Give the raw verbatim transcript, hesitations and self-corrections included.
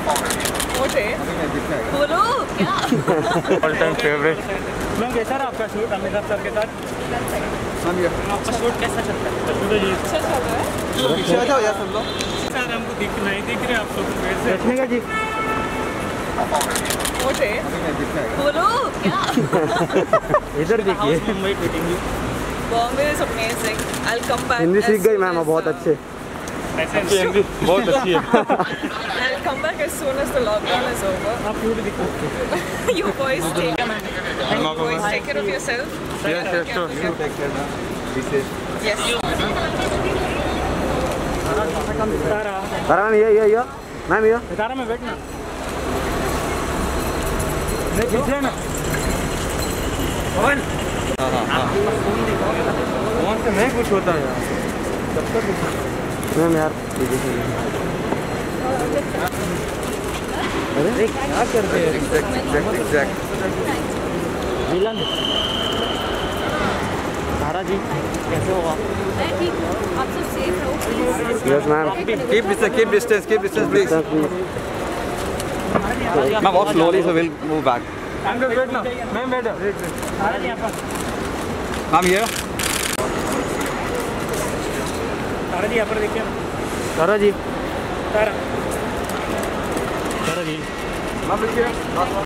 मोटे बोलो क्या ऑल टाइम फेवरेट। मैम कैसा रहा आपका शूट अमिताभ सर के साथ? आपका शूट कैसा चलता है? अच्छा चल रहा है। पीछे आ जाओ यार सब लोग। सर हमको दिख नहीं दिख रहे आप लोग कैसे? बैठने का जी। मोटे बोलो क्या इधर देखिए। Mumbai meeting Bombay is amazing. I will come back. Hindi सीख गई मैम बहुत अच्छे। ऐसे हिंदी बहुत अच्छी है। I'll come back as soon as the lockdown is over. आप शूट दिखो। You boys take care. You boys take care of yourself. Yes, yes, sure. You take care now. Be safe. Yes. Tara Tara ma'am ये ये ये ma'am ये तारा में बैठना नहीं पीछे ना पवन। हाँ हाँ हाँ फोन से नहीं कुछ होता है यार। मैम यार अरे क्या करते हैं? Exact exact exact Milan Tara ji कैसे होगा? मैं ठीक हूँ। आप सब सेफ रहो please. Yes ma'am Keep distance, keep distance, keep distance, please. Ma'am, walk slowly, so we'll move back. Ma'am बैठना मैम बैठो तारा जी यहाँ पर Ma'am, here. तारा जी यहाँ पर देखिए तारा जी तारा तारा जी Ma'am, look here.